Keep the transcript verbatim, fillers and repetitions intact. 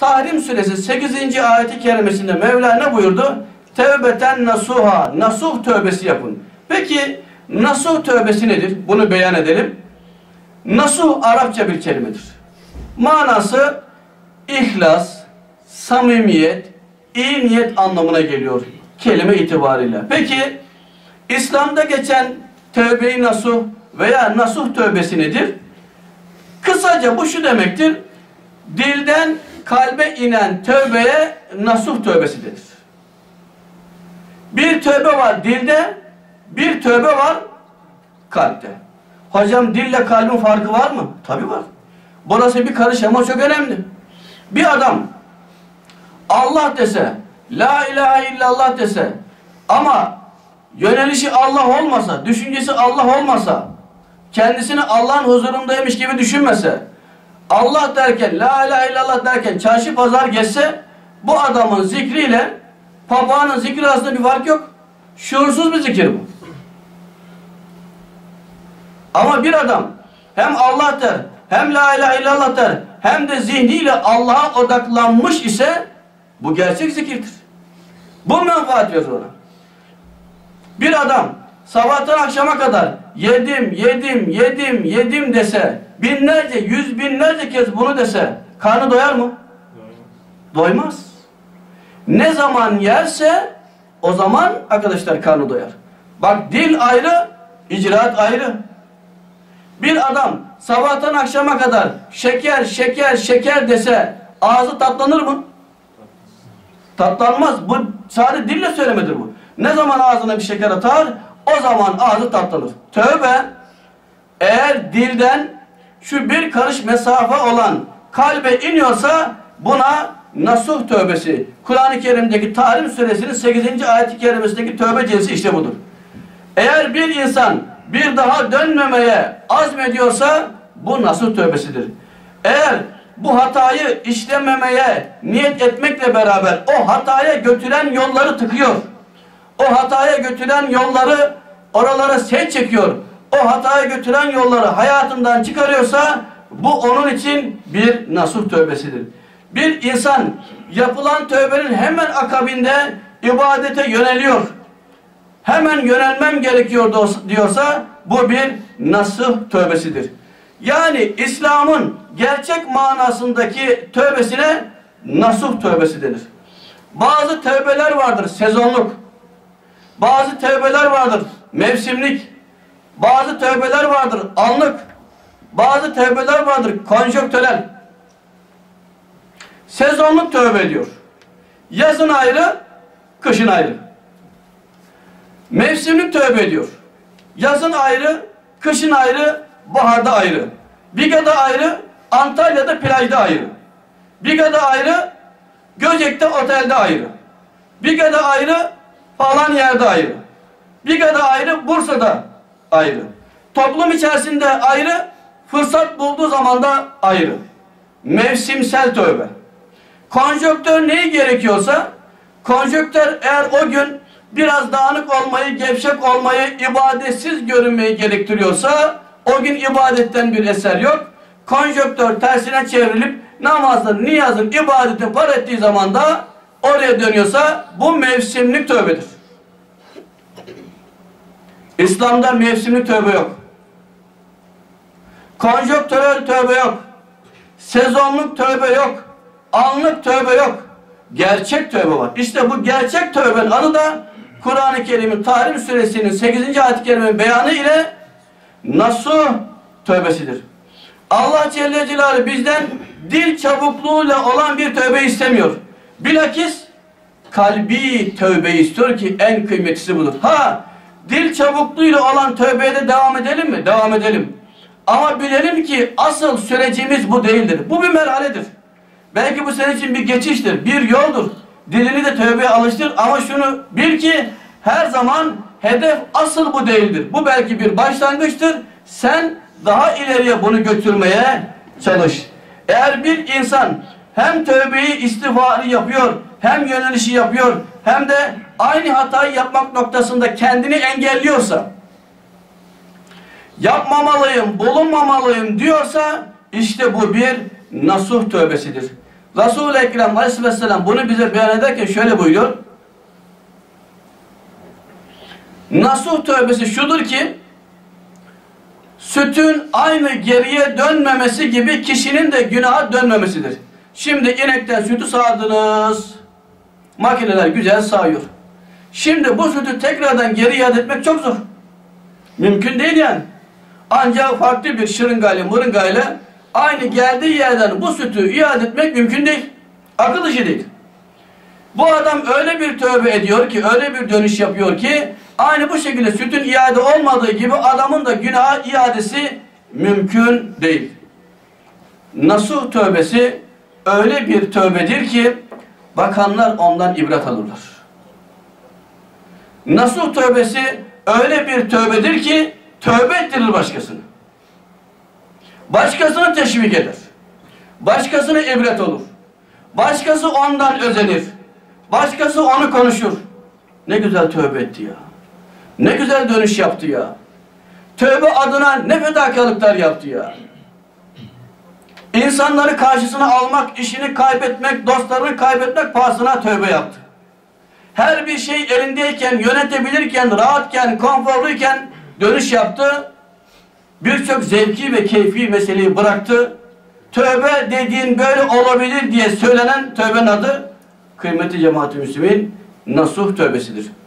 Tahrim suresi sekizinci ayeti kerimesinde Mevla ne buyurdu? Tevbeten nasuha, nasuh tövbesi yapın. Peki nasuh tövbesi nedir? Bunu beyan edelim. Nasuh Arapça bir kelimedir. Manası ihlas, samimiyet, iyi niyet anlamına geliyor kelime itibariyle. Peki İslam'da geçen tövbe-i nasuh veya nasuh tövbesi nedir? Kısaca bu şu demektir. Dilden kalbe inen tövbeye nasuh tövbesi denir. Bir tövbe var dilde, bir tövbe var kalpte. Hocam dille kalbin farkı var mı? Tabii var. Burası bir karış ama çok önemli. Bir adam Allah dese, la ilahe illallah dese ama yönelişi Allah olmasa, düşüncesi Allah olmasa, kendisini Allah'ın huzurundaymış gibi düşünmese, Allah derken, la ilahe illallah derken çarşı pazar geçse, bu adamın zikriyle papağanın zikri arasında bir fark yok. Şuursuz bir zikir bu. Ama bir adam hem Allah der, hem la ilahe illallah der, hem de zihniyle Allah'a odaklanmış ise bu gerçek zikirdir. Bu menfaat verir ona. Bir adam sabahtan akşama kadar yedim, yedim, yedim, yedim dese, binlerce, yüz binlerce kez bunu dese, karnı doyar mı? Doymaz. Ne zaman yerse o zaman arkadaşlar karnı doyar. Bak dil ayrı, icraat ayrı. Bir adam sabahtan akşama kadar şeker, şeker, şeker dese ağzı tatlanır mı? Tatlanmaz. Bu sadece dille söylemedir bu. Ne zaman ağzına bir şeker atar, o zaman ağzı tatlanır. Tövbe, eğer dilden şu bir karış mesafe olan kalbe iniyorsa buna nasuh tövbesi. Kur'an-ı Kerim'deki Tahrim suresinin sekizinci ayet-i kerimesindeki tövbe cinsi işte budur. Eğer bir insan bir daha dönmemeye azmediyorsa bu nasuh tövbesidir. Eğer bu hatayı işlememeye niyet etmekle beraber o hataya götüren yolları tıkıyor, o hataya götüren yolları oralara set çekiyor, o hataya götüren yolları hayatından çıkarıyorsa bu onun için bir nasuh tövbesidir. Bir insan yapılan tövbenin hemen akabinde ibadete yöneliyor, hemen yönelmem gerekiyor diyorsa bu bir nasuh tövbesidir. Yani İslam'ın gerçek manasındaki tövbesine nasuh tövbesi denir. Bazı tövbeler vardır sezonluk, bazı tövbeler vardır mevsimlik, bazı tövbeler vardır anlık, bazı tövbeler vardır konjonktürel. Sezonluk tövbe diyor. Yazın ayrı, kışın ayrı. Mevsimlik tövbe diyor. Yazın ayrı, kışın ayrı, baharda ayrı. Biga'da ayrı, Antalya'da plajda ayrı. Biga'da ayrı, Göcek'te otelde ayrı. Biga'da ayrı, falan yerde ayrı. Biga'da ayrı, Bursa'da ayrı. Toplum içerisinde ayrı, fırsat bulduğu zaman da ayrı. Mevsimsel tövbe. Konjonktör neyi gerekiyorsa, konjonktör eğer o gün biraz dağınık olmayı, gevşek olmayı, ibadetsiz görünmeyi gerektiriyorsa o gün ibadetten bir eser yok. Konjonktör tersine çevrilip namazın, niyazın, ibadetin par ettiği zaman da oraya dönüyorsa bu mevsimlik tövbedir. İslam'da mevsimlik tövbe yok. Konjonktürel tövbe yok. Sezonluk tövbe yok. Anlık tövbe yok. Gerçek tövbe var. İşte bu gerçek tövbenin adı da Kur'an-ı Kerim'in Tahrim suresinin sekizinci ayet-i kerimenin beyanı ile nasuh tövbesidir. Allah Celle Celaluhu bizden dil çabukluğuyla olan bir tövbe istemiyor. Bilakis kalbi tövbe istiyor ki en kıymetlisi budur. Ha, dil çabukluğuyla olan tövbeye de devam edelim mi? Devam edelim. Ama bilelim ki asıl sürecimiz bu değildir. Bu bir merhaledir. Belki bu senin için bir geçiştir, bir yoldur. Dilini de tövbeye alıştır ama şunu bil ki her zaman hedef asıl bu değildir. Bu belki bir başlangıçtır. Sen daha ileriye bunu götürmeye çalış. Eğer bir insan hem tövbeyi, istiğfarı yapıyor, hem yönelişi yapıyor, hem de aynı hatayı yapmak noktasında kendini engelliyorsa, yapmamalıyım, bulunmamalıyım diyorsa işte bu bir nasuh tövbesidir. Resul-i Ekrem Aleyhisselam bunu bize beyan ederken şöyle buyuruyor. Nasuh tövbesi şudur ki, sütün aynı geriye dönmemesi gibi kişinin de günaha dönmemesidir. Şimdi inekten sütü sağdınız. Makineler güzel sağıyor. Şimdi bu sütü tekrardan geri iade etmek çok zor. Mümkün değil yani. Ancak farklı bir şırıngayla, mırıngayla aynı geldiği yerden bu sütü iade etmek mümkün değil. Akıl işi değil. Bu adam öyle bir tövbe ediyor ki, öyle bir dönüş yapıyor ki, aynı bu şekilde sütün iade olmadığı gibi adamın da günaha iadesi mümkün değil. Nasuh tövbesi öyle bir tövbedir ki bakanlar ondan ibret alırlar. Nasuh tövbesi öyle bir tövbedir ki tövbe ettirir başkasını. Başkasını teşvik eder. Başkasına ibret olur. Başkası ondan özenir. Başkası onu konuşur. Ne güzel tövbe etti ya. Ne güzel dönüş yaptı ya. Tövbe adına ne fedakarlıklar yaptı ya. İnsanları karşısına almak, işini kaybetmek, dostlarını kaybetmek pahasına tövbe yaptı. Her bir şey elindeyken, yönetebilirken, rahatken, konforluyken dönüş yaptı. Birçok zevki ve keyfi meseleyi bıraktı. Tövbe dediğin böyle olabilir diye söylenen tövbenin adı kıymetli cemaat-i müslümin nasuh tövbesidir.